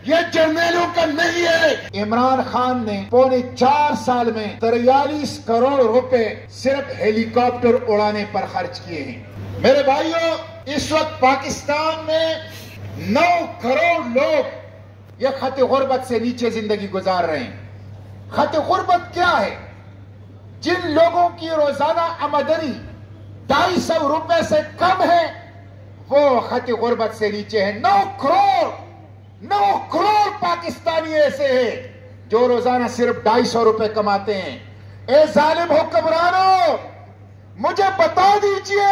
یہ جرنیلوں کا نہیں ہے۔ عمران خان نے پونے 4 سال میں 43 کروڑ روپے صرف ہیلی کاپٹر اڑانے پر خرچ کیے ہیں۔ میرے بھائیوں، اس وقت پاکستان میں 9 کروڑ لوگ یہ خط غربت سے نیچے زندگی گزار رہے ہیں۔ خط غربت کیا ہے؟ جن لوگوں کی روزانہ آمدنی 250 روپے سے کم ہے وہ خط غربت سے نیچے ہیں۔ 9 کروڑ پاکستانی ایسے ہیں جو روزانہ صرف 250 روپے کماتے ہیں۔ اے ظالم حکمرانوں، مجھے بتا دیجئے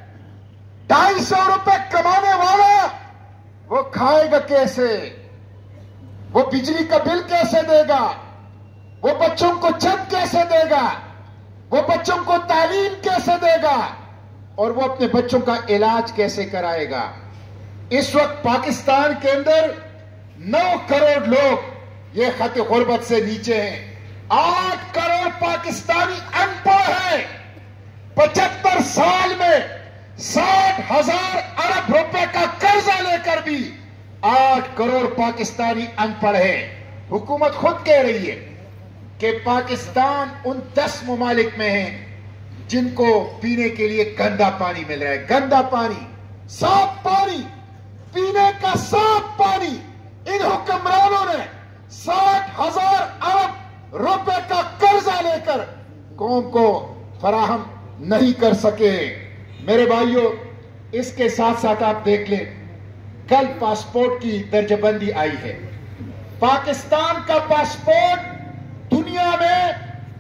250 روپے کمانے والا وہ کھائے گا کیسے؟ وہ بجلی کا بل کیسے دے گا؟ وہ بچوں کو چھت کیسے دے گا؟ وہ بچوں کو تعلیم کیسے دے گا؟ اور وہ اپنے بچوں کا علاج کیسے کرائے گا؟ اس وقت پاکستان کے اندر 9 کروڑ لوگ یہ خط غربت سے نیچے ہیں۔ 8 کروڑ پاکستانی ان پڑھ ہیں۔ 75 سال میں 60,000 ارب روپے کا قرضہ لے کر بھی 8 کروڑ پاکستانی ان پڑھ ہیں۔ حکومت خود کہہ رہی ہے کہ پاکستان ان 10 ممالک میں ہے جن کو پینے کے لیے گندا پانی مل رہا ہے۔ گندا پانی، صاف پانی، پینے کا صاف پانی ان حکمرانوں نے 60,000 ارب روپے کا قرضہ لے کر قوم کو فراہم نہیں کر سکے۔ میرے بھائیوں، اس کے ساتھ ساتھ آپ دیکھ لیں، کل پاسپورٹ کی درجہ بندی آئی ہے۔ پاکستان کا پاسپورٹ دنیا میں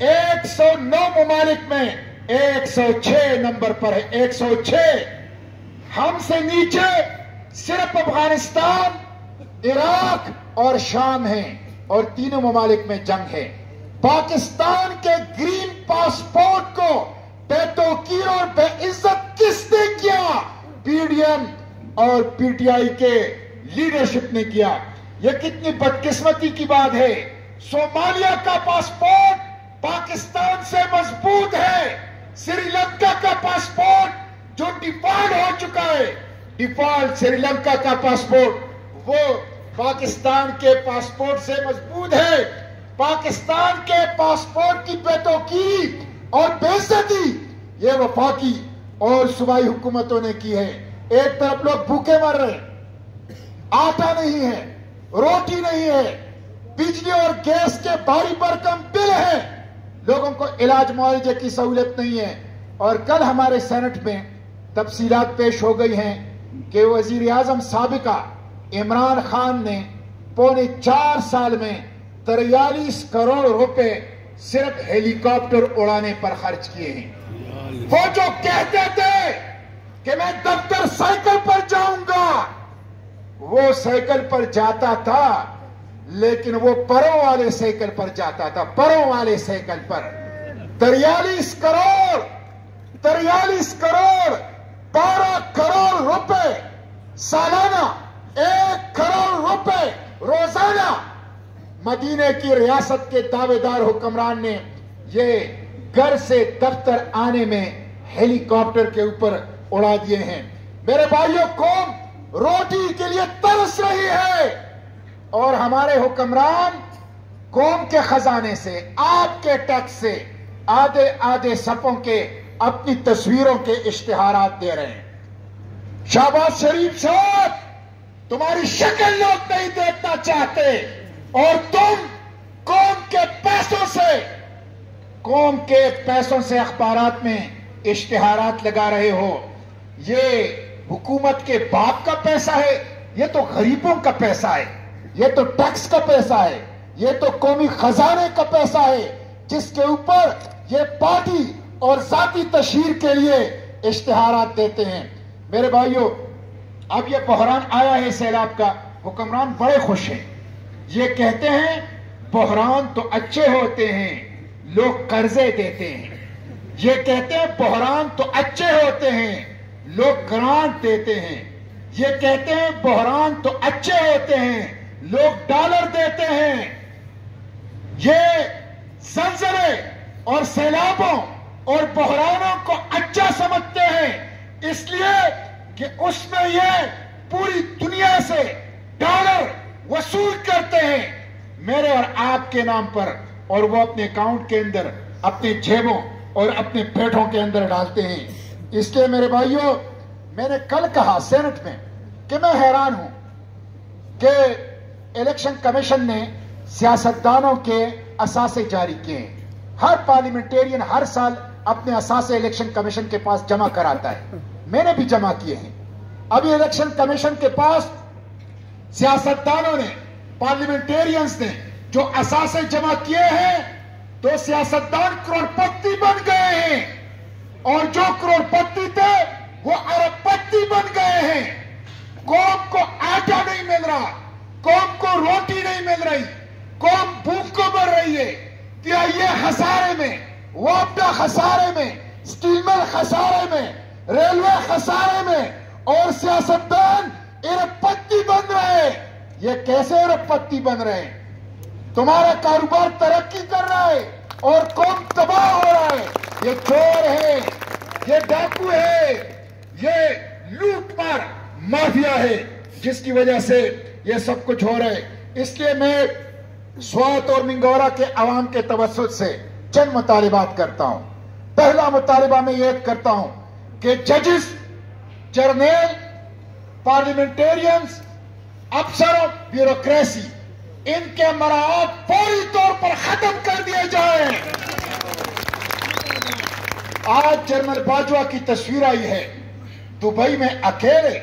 109 ممالک میں 106 نمبر پر ہے۔ 106۔ ہم سے نیچے صرف افغانستان، عراق اور شام ہیں، اور تینوں ممالک میں جنگ ہے۔ پاکستان کے گرین پاسپورٹ کو بے توقیر اور بے عزت کس نے کیا؟ پی ڈی ایم اور پی ٹی آئی کے لیڈرشپ نے کیا۔ یہ کتنی بدقسمتی کی بات ہے۔ صومالیہ کا پاسپورٹ پاکستان سے مضبوط ہے۔ سری لنکا کا پاسپورٹ جو ڈیفالٹ ہو چکا ہے، ڈیفالٹ سری لنکا کا پاسپورٹ وہ پاکستان کے پاسپورٹ سے مضبوط ہے۔ پاکستان کے پاسپورٹ کی بے توقیر اور بے عزتی یہ وفاقی اور صوبائی حکومتوں نے کی ہے۔ ایک طرف لوگ بھوکے مر رہے ہیں، آٹا نہیں ہے، روٹی نہیں ہے، بجلی اور گیس کے بھاری بھرکم بل ہیں، لوگوں کو علاج معالجے کی سہولت نہیں ہے۔ اور کل ہمارے سینٹ میں تفصیلات پیش ہو گئی ہیں کہ وزیر اعظم سابقہ عمران خان نے پونے 4 سال میں 43 کروڑ روپے صرف ہیلی کاپٹر اڑانے پر خرچ کیے ہیں۔ وہ جو کہتے تھے کہ میں دفتر سائیکل پر جاؤں گا، وہ سائیکل پر جاتا تھا، لیکن وہ پروں والے سائیکل پر جاتا تھا، پروں والے سائیکل پر۔ 43 کروڑ 12 کروڑ روپے سالانہ، 1 کروڑ روپے روزانہ مدینے کی ریاست کے دعوے دار حکمران نے یہ گھر سے دفتر آنے میں ہیلی کاپٹر کے اوپر اڑا دیے ہیں۔ میرے بھائیوں، قوم روٹی کے لیے ترس رہی ہے، اور ہمارے حکمران قوم کے خزانے سے، آپ کے ٹیکس سے آدھے صفوں کے اپنی تصویروں کے اشتہارات دے رہے ہیں۔ شہباز شریف صاحب، تمہاری شکل لوگ نہیں دیکھنا چاہتے، اور تم قوم کے پیسوں سے اخبارات میں اشتہارات لگا رہے ہو۔ یہ حکومت کے باپ کا پیسہ ہے، یہ تو غریبوں کا پیسہ ہے، یہ تو ٹیکس کا پیسہ ہے، یہ تو قومی خزانے کا پیسہ ہے، جس کے اوپر یہ پارٹی اور ذاتی تشہیر کے لیے اشتہارات دیتے ہیں۔ میرے بھائیوں، اب یہ بحران آیا ہے سیلاب کا، حکمران بڑے خوش ہیں۔ یہ کہتے ہیں بحران تو اچھے ہوتے ہیں، لوگ قرضے دیتے ہیں۔ یہ کہتے ہیں بحران تو اچھے ہوتے ہیں، لوگ گرانٹ دیتے ہیں۔ یہ کہتے ہیں بحران تو اچھے ہوتے ہیں، لوگ ڈالر دیتے ہیں۔ یہ زلزلے اور سیلابوں اور بحرانوں کو اچھا سمجھتے ہیں، اس لیے کہ اس میں یہ پوری دنیا سے ڈالر वसूल करते हैं मेरे और आपके नाम पर, और वो अपने अकाउंट के अंदर, अपने जेबों और अपने पेटों के अंदर डालते हैं। इसलिए मेरे भाइयों, मैंने कल कहा सेनेट में कि मैं हैरान हूं कि इलेक्शन कमीशन ने सियासतदानों के असासे जारी किए हैं। हर पार्लियामेंटेरियन हर साल अपने असासे इलेक्शन कमीशन के पास जमा कराता है, मैंने भी जमा किए हैं। अभी इलेक्शन कमीशन के पास सियासतदानों ने, पार्लियामेंटेरियंस ने जो असासे जमा किए हैं, तो सियासतदान करोड़पति बन गए हैं, और जो करोड़पति थे वो अरबपति बन गए हैं। कौम को आटा नहीं मिल रहा, कौम को रोटी नहीं मिल रही, कौम भूख को मर रही है। क्या ये खसारे में, वापडा खसारे में, स्टील मिल खसारे में, रेलवे खसारे में, और सियासतदान अरबपति बन रहे हैं। ये कैसे अरबपति बन रहे हैं? तुम्हारा कारोबार तरक्की कर रहा है और कौम तबाह हो रहा है। ये चोर है, ये डाकू है, ये लूटमार माफिया है, जिसकी वजह से ये सब कुछ हो रहा है। इसलिए मैं स्वात और मिंगौरा के अवाम के तवज्जुह से चंद मुतालिबात करता हूं। पहला मुतालिबा मैं ये करता हूं कि जजेस, जर्नल, पार्लियामेंटेरियंस, अफसरों, ब्यूरोक्रेसी, इनके मराहत फौरी तौर पर खत्म कर दिए जाए। आज जनरल बाजवा की तस्वीर आई है, दुबई में अकेले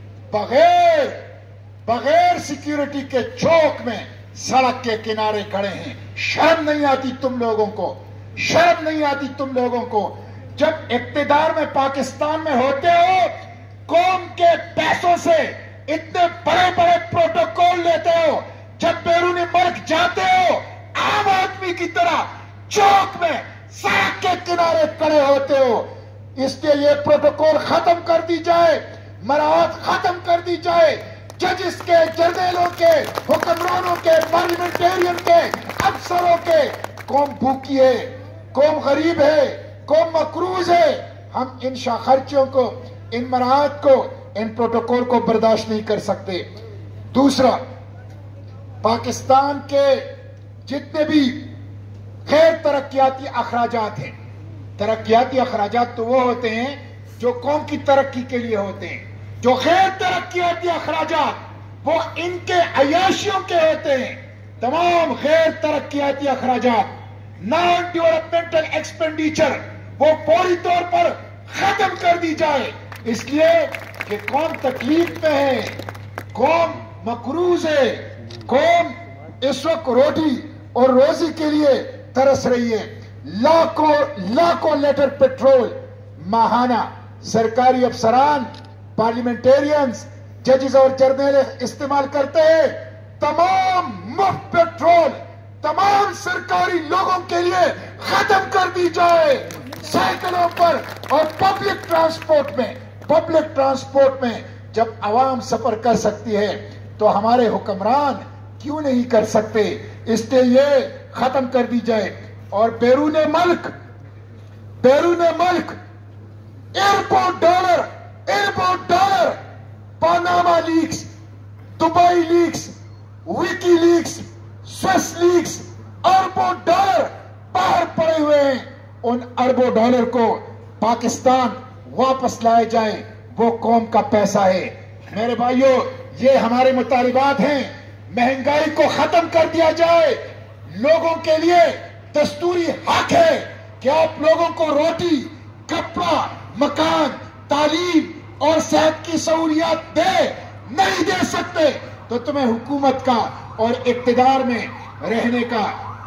बगैर सिक्योरिटी के चौक में सड़क के किनारे खड़े हैं। शर्म नहीं आती तुम लोगों को? शर्म नहीं आती तुम लोगों को? जब इक्तिदार में पाकिस्तान में होते हो, कौम के पैसों से इतने बड़े बड़े प्रोटोकॉल लेते हो, जब बैरूनी मुल्क जाते हो आम आदमी की तरह चौक में सड़क के किनारे खड़े होते हो। इसलिए ये प्रोटोकॉल खत्म कर दी जाए, मराहत खत्म कर दी जाए। जजेस के, जर्नलों के, हुक्मरानों के, पार्लियामेंटेरियन के, अफसरों के। कौम भूखी है, कौम गरीब है, कौम मकरूज है। हम इन शाखर्चियों को, इन मराहत को, इन प्रोटोकॉल को बर्दाश्त नहीं कर सकते। दूसरा, पाकिस्तान के जितने भी गैर तरक्याती अखराजात हैं, तरक्याती अखराजात तो वो होते हैं जो कौम की तरक्की के लिए होते हैं। जो गैर तरक्याती अखराजात वो इनके अयाशियों के होते हैं। तमाम गैर तरक्याती अखराजात, नॉन डेवलपमेंटल एक्सपेंडिचर, वो फौरी तौर पर खत्म कर दी जाए। इसलिए कि कौम तकलीफ में है, कौम मकरूज है, कौम इस वक्त रोटी और रोजी के लिए तरस रही है। लाखों लीटर पेट्रोल माहाना सरकारी अफसरान, पार्लियामेंटेरियंस, जजेस और जर्नल इस्तेमाल करते हैं। तमाम मुफ्त पेट्रोल तमाम सरकारी लोगों के लिए खत्म कर दी जाए। साइकिलों पर और पब्लिक ट्रांसपोर्ट में जब आवाम सफर कर सकती है तो हमारे हुक्मरान क्यों नहीं कर सकते? इसलिए ये खत्म कर दी जाए। और बैरूने मुल्क airport dollar, Panama leaks, Dubai leaks, WikiLeaks, Swiss leaks, अरबों डॉलर बाहर पड़े हुए हैं। उन अरबों डॉलर को पाकिस्तान वापस लाए जाए, वो कौम का पैसा है। मेरे भाइयों, ये हमारे मुतालिबात हैं। महंगाई को खत्म कर दिया जाए। लोगों के लिए दस्तूरी हक है कि आप लोगों को रोटी, कपड़ा, मकान, तालीम और सेहत की सहूलियात नहीं दे सकते तो तुम्हें हुकूमत का और इक्तिदार में रहने का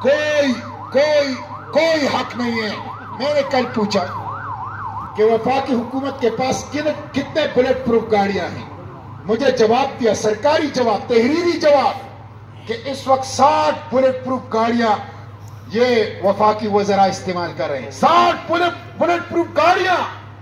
कोई हक नहीं है। मैंने कल पूछा कि वफाकी हुकूमत के पास कितने बुलेट प्रूफ गाड़ियां हैं। मुझे जवाब दिया, सरकारी जवाब, तहरीरी जवाब, कि इस वक्त 60 बुलेट प्रूफ गाड़ियां ये वफाकी वज़रा इस्तेमाल कर रहे हैं। 60 बुलेट प्रूफ गाड़ियां।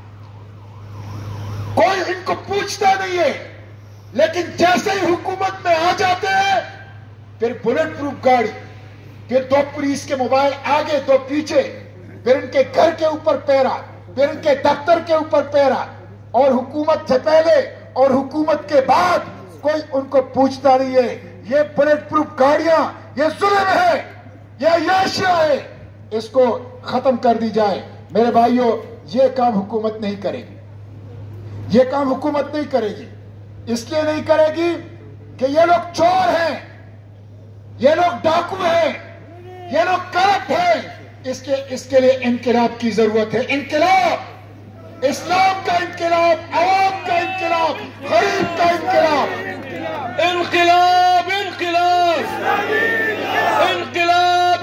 कोई इनको पूछता नहीं है, लेकिन जैसे ही हुकूमत में आ जाते हैं फिर बुलेट प्रूफ गाड़ी, फिर 2 पुलिस के मोबाइल आगे 2 पीछे, फिर इनके घर के ऊपर पहरा, फिर इनके दफ्तर के ऊपर पहरा, और हुकूमत से पहले और हुकूमत के बाद कोई उनको पूछता नहीं है। یہ بلٹ پروف گاڑیاں، یہ ظلم ہے، یہ عیاشیاں ہے، اس کو ختم کر دی جائے۔ میرے بھائیوں، یہ کام حکومت نہیں کرے گی، یہ کام حکومت نہیں کرے گی۔ اس لیے نہیں کرے گی کہ یہ لوگ چور ہیں، یہ لوگ ڈاکو ہیں، یہ لوگ کرپٹ ہیں۔ اس کے لیے انقلاب کی ضرورت ہے، انقلاب، اسلام کا انقلاب، عوام کا انقلاب، غریب کا انقلاب، انقلاب انقلاب انقلاب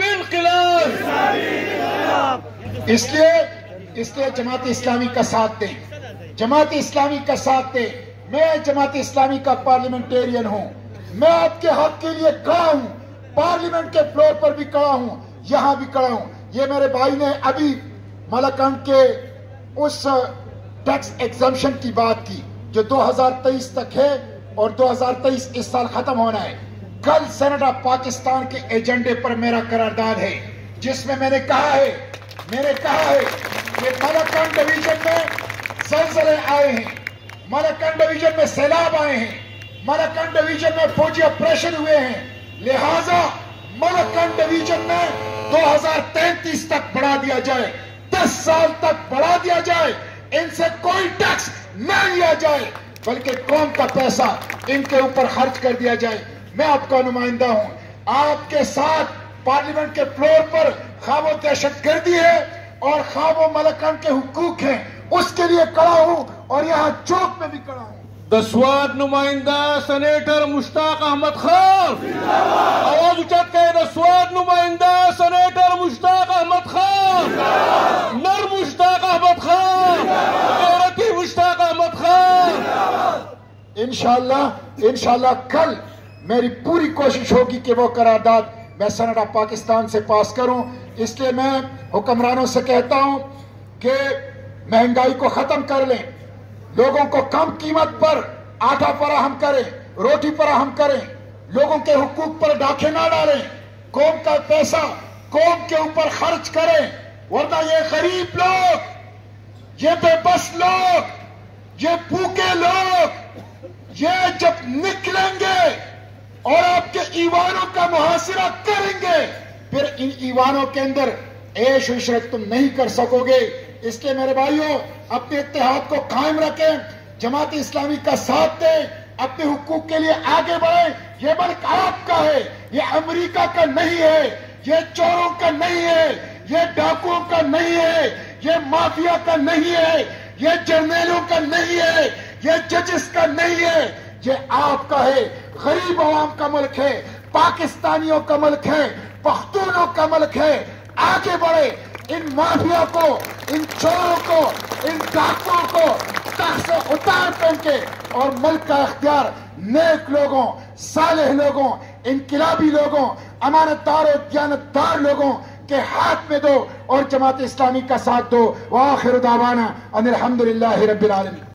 انقلاب۔ اس لیے جماعت اسلامی کا ساتھ دیں، جماعت اسلامی کا ساتھ دیں۔ میں جماعت اسلامی کا پارلیمنٹیرین ہوں، میں آپ کے حق کے لیے کھڑا ہوں، پارلیمنٹ کے فلور پر بھی کھڑا ہوں، یہاں بھی کھڑا ہوں۔ یہ میرے بھائی نے ابھی ملکنڈ کے اس ٹیکس ایگزمپشن کی بات کی جو 2023 تک ہے اور 2023 اس سال ختم ہونا ہے۔ کل سینٹ آف پاکستان کے ایجنڈے پر میرا قرارداد ہے جس میں میں نے کہا ہے کہ ملکنڈ ڈویژن میں زلزلے آئے ہیں، ملکنڈ ڈویژن میں سیلاب آئے ہیں، ملکنڈ ڈویژن میں فوجی آپریشن ہوئے ہیں، لہٰذا ملکنڈ ڈویژن میں 2033 تک بڑھا دیا جائے، 10 سال تک بڑھا دیا جائے، ان سے کوئی ٹیکس نہ لیا جائے بلکہ قوم کا پیسہ ان کے اوپر خرچ کر دیا جائے۔ میں آپ کا نمائندہ ہوں، آپ کے ساتھ پارلیمنٹ کے فلور پر خواہ وہ دہشت گردی ہے اور خواہ وہ ملکنڈ کے حقوق ہیں، اس کے لیے کھڑا ہوں اور یہاں چوک میں بھی کھڑا ہوں۔ دسواد نمائندہ سینیٹر مشتاق احمد خان، آواز اچت کے دسواد نمائندہ سینیٹر مشتاق احمد خان، نر مشتاق احمد خان، غیرتی مشتاق احمد خان۔ انشاءاللہ کل میری پوری کوشش ہوگی کہ وہ قرارداد میں سینٹ آف پاکستان سے پاس کروں۔ اس لیے میں حکمرانوں سے کہتا ہوں کہ مہنگائی کو ختم کر لیں، لوگوں کو کم قیمت پر آٹا فراہم کریں، روٹی فراہم کریں، لوگوں کے حقوق پر ڈاکے نہ ڈالیں، قوم کا پیسہ قوم کے اوپر خرچ کریں، ورنہ یہ غریب لوگ، یہ بے بس لوگ، یہ بھوکے لوگ، یہ جب نکلیں گے اور آپ کے ایوانوں کا محاصرہ کریں گے پھر ان ایوانوں کے اندر عیش و عشرت تم نہیں کر سکو گے۔ اس لیے میرے بھائیوں، اپنے اتحاد کو قائم رکھیں، جماعت اسلامی کا ساتھ دیں، اپنے حقوق کے لیے آگے بڑھیں۔ یہ ملک آپ کا ہے، یہ امریکہ کا نہیں ہے، یہ چوروں کا نہیں ہے، یہ ڈاکوؤں کا نہیں ہے، یہ مافیا کا نہیں ہے، یہ جرنیلوں کا نہیں ہے، یہ ججز کا نہیں ہے، یہ آپ کا ہے۔ غریب عوام کا ملک ہے، پاکستانیوں کا ملک ہے، پختونوں کا ملک ہے۔ آگے بڑھے، ان مافیا کو، ان چوروں کو، ان ڈاکوؤں کو تخت سے اتار پہن کے اور ملک کا اختیار نیک لوگوں، صالح لوگوں، انقلابی لوگوں، امانت دار و دیانت دار لوگوں کے ہاتھ میں دو اور جماعت اسلامی کا ساتھ دو۔ وآخر دعوانا ان الحمدللہ رب العالمین۔